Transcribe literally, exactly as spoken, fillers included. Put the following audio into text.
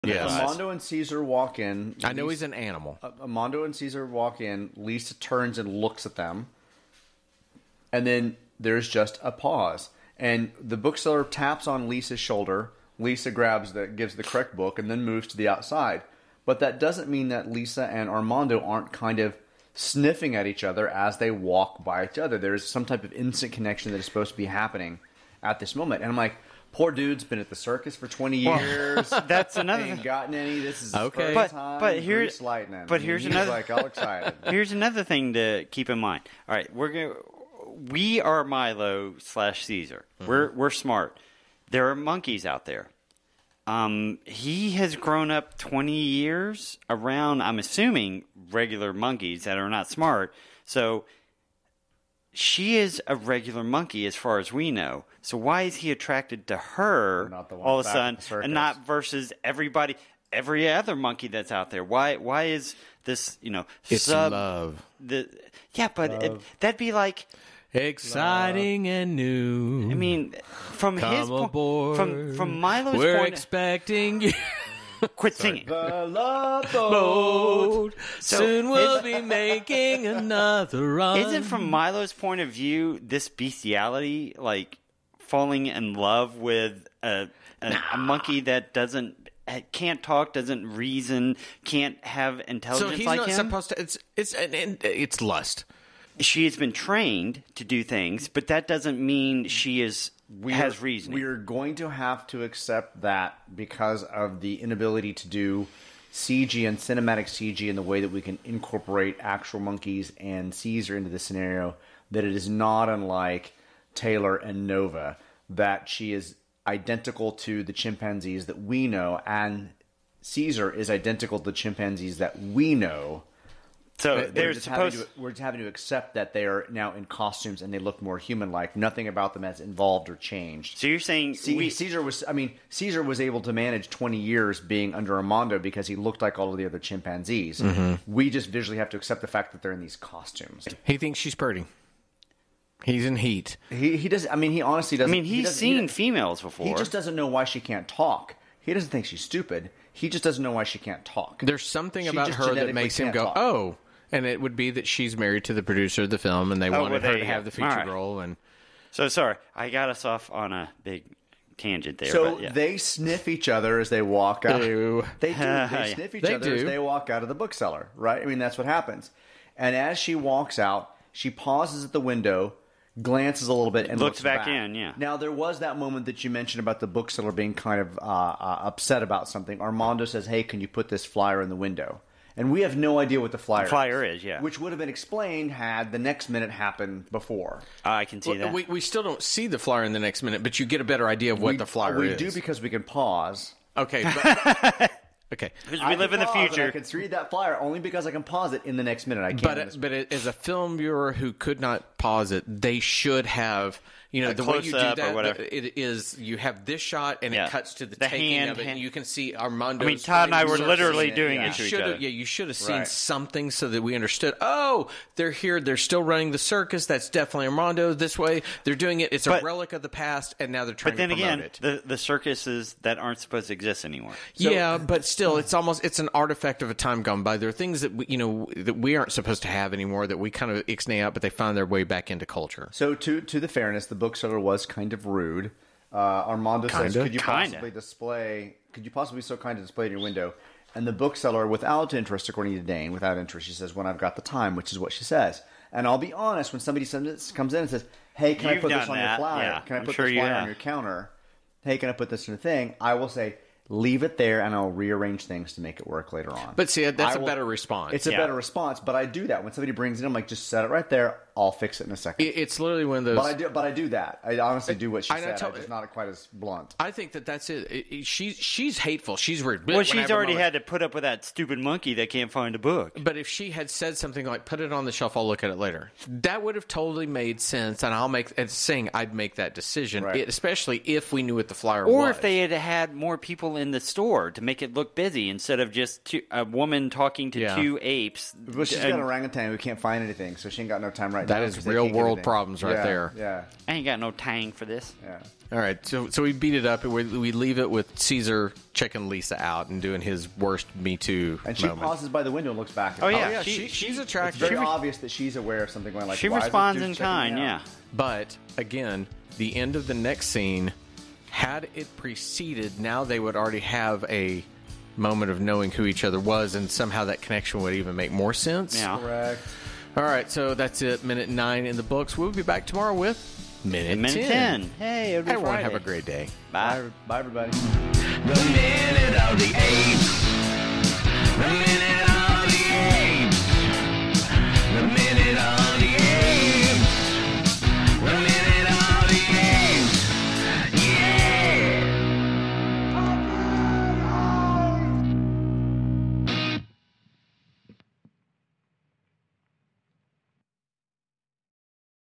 Yes. Armando and Caesar walk in. I know Lisa, he's an animal. uh, Armando and Caesar walk in. Lisa turns and looks at them. And then there's just a pause. And the bookseller taps on Lisa's shoulder. Lisa grabs the, gives the correct book and then moves to the outside. But that doesn't mean that Lisa and Armando aren't kind of sniffing at each other as they walk by each other. There's some type of instant connection that is supposed to be happening at this moment. And I'm like, poor dude's been at the circus for twenty years. That's another Ain't gotten any. This is his Okay. first But- time. but here- Grease lightning. but And here's he's another- like all excited. Here's another thing to keep in mind. All right, we're going we are Milo slash Caesar. Mm-hmm. We're we're smart. There are monkeys out there. Um, he has grown up twenty years around, I'm assuming, regular monkeys that are not smart. So she is a regular monkey as far as we know. So why is he attracted to her Not the one all of a back at sudden the circus. and not versus everybody, every other monkey that's out there? Why Why is this, you know, It's sub... love. The, yeah, but it, that'd be like... Exciting and new. I mean, from Come his po- aboard. from from Milo's We're point, expecting you. quit singing. The love boat. Boat. So Soon we'll is- be making another run. Isn't from Milo's point of view this bestiality like falling in love with a a, a monkey that doesn't can't talk, doesn't reason, can't have so intelligence he's like not him? supposed to. It's it's and, and it's lust. She has been trained to do things, but that doesn't mean she is We has are, reasoning. We are going to have to accept that because of the inability to do C G and cinematic C G in the way that we can incorporate actual monkeys and Caesar into the scenario, that it is not unlike Taylor and Nova, that she is identical to the chimpanzees that we know, and Caesar is identical to the chimpanzees that we know. so We're they're just having supposed. to, we're just having to accept that they are now in costumes and they look more human-like. Nothing about them has evolved or changed. So you're saying See, we, Caesar was, I mean, Caesar was able to manage twenty years being under Armando because he looked like all of the other chimpanzees. Mm-hmm. We just visually have to accept the fact that they're in these costumes. He thinks she's pretty. He's in heat. He he does. I mean, he honestly I doesn't. mean, he he's doesn't- seen he, does- females before. He just doesn't know why she can't talk. He doesn't think she's stupid. He just doesn't know why she can't talk. There's something She about just her that genetically makes him can't go, talk. oh. And it would be that she's married to the producer of the film, and they well, wanted there her you to go. have the feature All right. role. And So sorry, I got us off on a big tangent there. So but yeah. they sniff each other as they walk out. do. They do. They Yeah. sniff each They other as do. they walk out of the bookseller, right? I mean, that's what happens. And as she walks out, she pauses at the window, glances a little bit, and Looks looks back in, yeah. Now, there was that moment that you mentioned about the bookseller being kind of uh, uh, upset about something. Armando says, hey, can you put this flyer in the window? And we have no idea what the flyer, flyer is, yeah. Which would have been explained had the next minute happened before. I can see that. we, we still don't see the flyer in the next minute, but you get a better idea of what we, the flyer we is. do because we can pause. Okay. But, okay. Because I we can live in the pause and future. I can read that flyer only because I can pause it in the next minute. I can't. But in this- but as a film viewer who could not pause it, they should have, you know, A the way you do close-up or that. whatever. It is you have this shot and Yeah. it cuts to the, The taking hand- of it, hand- and you can see Armando. I mean, Todd and I were literally it, doing yeah. it to each Should other. have, yeah, you should have seen Right. something so that we understood. Oh, they're here. They're still running the circus. That's definitely Armando. This way, they're doing it. It's But- a relic of the past, and now they're trying But then to promote again, it. the the circuses that aren't supposed to exist anymore. yeah, but still, it's almost it's an artifact of a time gone by. There are things that we, you know that we aren't supposed to have anymore that we kind of ixnay out, but they find their way back into culture. So, to to the fairness, the bookseller was kind of rude. Uh, Armando says, Kinda? "Could you Kinda. possibly display? Could you possibly be so kind to display it in your window?" And the bookseller, without interest, according to Dane, without interest, she says, "When I've got the time," which is what she says. And I'll be honest, when somebody sends- comes in and says, "Hey, can I You've put this done on that, your flyer? yeah. Can I I'm put sure this you flyer have. on your counter? Hey, can I put this in a thing?" I will say, "Leave it there, and I'll rearrange things to make it work later on." But see, that's I a will- better response. It's a Yeah. better response, but I do that when somebody brings it in. I'm like, just set it right there. I'll fix it in a second. It- it's literally one of those. But I do, but I do that. I honestly do what she I know, said. tell- I'm just not quite as blunt. I think that that's it. It- it- she's she's hateful. She's rude. Well, When I she's have a already moment- had to put up with that stupid monkey that can't find a book. But if she had said something like "put it on the shelf, I'll look at it later," that would have totally made sense, and I'll make. And saying I'd make that decision, Right. it- especially if we knew what the flyer Or was. if they had had more people in the store to make it look busy instead of just two, a woman talking to Yeah. two apes. But she's Uh, got an orangutan who can't find anything, so she ain't got no time right That now. is 'cause they real can't get world anything. problems right Yeah, there. Yeah, I ain't got no tang for this. yeah. All right, so so we beat it up, and we, we leave it with Caesar checking Lisa out and doing his worst Me Too And she moment. pauses by the window and looks back at Oh, her. yeah. Oh, yeah, she- she, she- she's It's attractive. very obvious that she's aware of something going like, She why is this responds dude in checking kind, me out? yeah. But again, the end of the next scene, had it preceded, now they would already have a moment of knowing who each other was, and somehow that connection would even make more sense. Yeah. Correct. All right, so that's it. Minute nine in the books. We'll be back tomorrow with minute, Minute ten. ten. Hey, it'll be Everyone Friday. have a great day. Bye. Bye, bye everybody. The minute of the eighth. The minute